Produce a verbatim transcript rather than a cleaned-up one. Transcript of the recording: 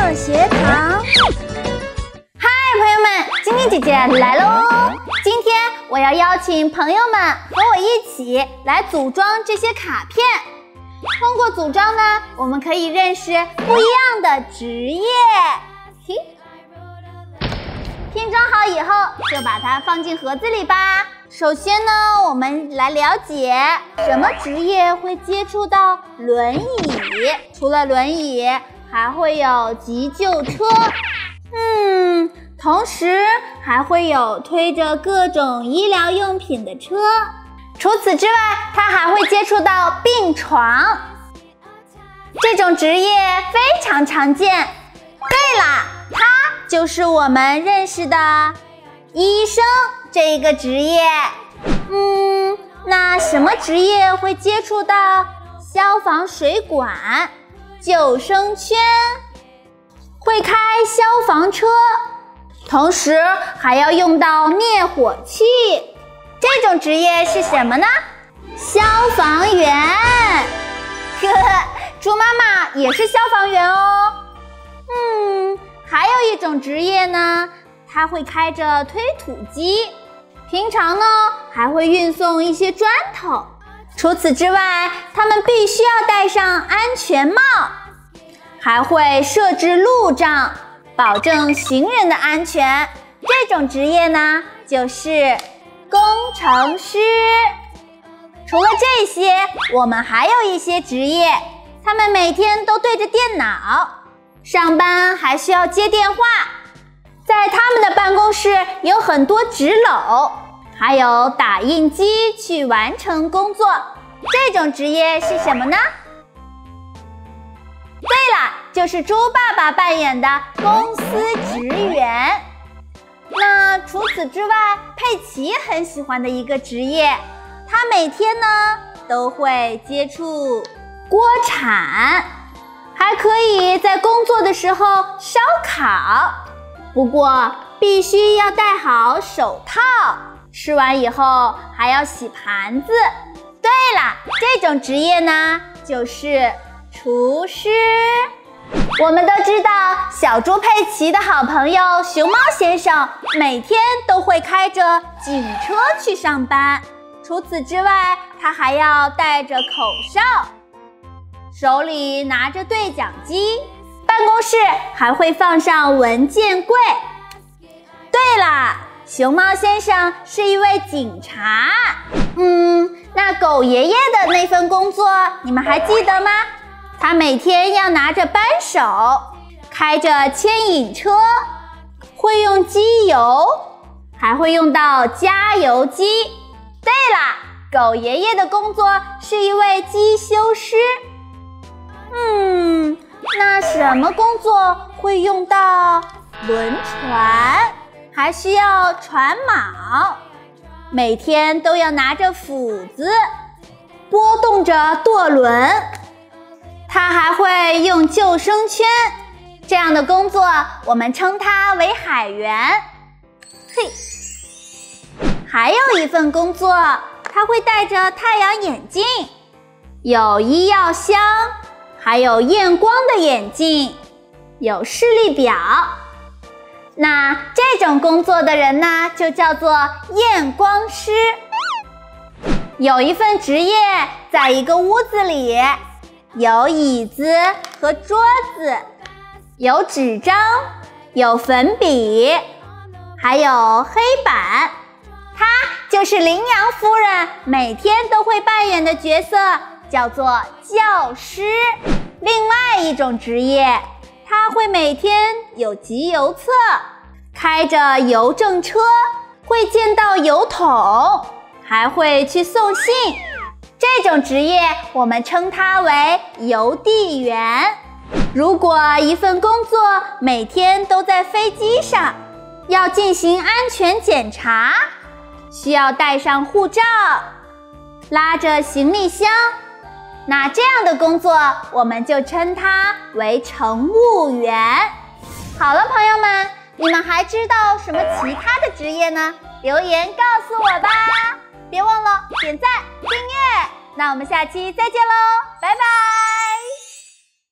乐学堂。嗨，朋友们，晶晶姐姐来喽！今天我要邀请朋友们和我一起来组装这些卡片。通过组装呢，我们可以认识不一样的职业。嘿，拼装好以后，就把它放进盒子里吧。首先呢，我们来了解什么职业会接触到轮椅。除了轮椅，还会有急救车，嗯，同时还会有推着各种医疗用品的车。除此之外，它还会接触到病床。这种职业非常常见。对啦，它就是我们认识的医生这个职业。嗯，那什么职业会接触到消防水管、救生圈，会开消防车，同时还要用到灭火器？这种职业是什么呢？消防员。呵呵，猪妈妈也是消防员哦。嗯，还有一种职业呢，它会开着推土机，平常呢还会运送一些砖头。除此之外，他们必须要戴上安全帽，还会设置路障，保证行人的安全。这种职业呢，就是工程师。除了这些，我们还有一些职业，他们每天都对着电脑，上班还需要接电话。在他们的办公室有很多纸篓，还有打印机去完成工作。这种职业是什么呢？对了，就是猪爸爸扮演的公司职员。那除此之外，佩奇很喜欢的一个职业，他每天呢都会接触锅铲，还可以在工作的时候烧烤，不过必须要戴好手套，吃完以后还要洗盘子。对了，这种职业呢就是厨师。我们都知道，小猪佩奇的好朋友熊猫先生每天都会开着警车去上班。除此之外，他还要戴着口哨，手里拿着对讲机，办公室还会放上文件柜。对啦，熊猫先生是一位警察。嗯，那狗爷爷的那份工作你们还记得吗？他每天要拿着扳手，开着牵引车，会用机油，还会用到加油机。对啦，狗爷爷的工作是一位机修师。嗯，那什么工作会用到轮船，还需要船锚，每天都要拿着斧子，拨动着舵轮。他还会用救生圈，这样的工作我们称它为海员。嘿，还有一份工作，他会戴着太阳眼镜，有医药箱，还有验光的眼镜，有视力表。那这种工作的人呢，就叫做验光师。有一份职业，在一个屋子里，有椅子和桌子，有纸张，有粉笔，还有黑板。他就是羚羊夫人每天都会扮演的角色，叫做教师。另外一种职业，他会每天有集邮册，开着邮政车，会见到邮筒，还会去送信。这种职业我们称它为邮递员。如果一份工作每天都在飞机上，要进行安全检查，需要带上护照，拉着行李箱，那这样的工作我们就称它为乘务员。好了，朋友们，你们还知道什么其他的职业呢？留言告诉我吧。别忘了点赞订阅，那我们下期再见喽，拜拜。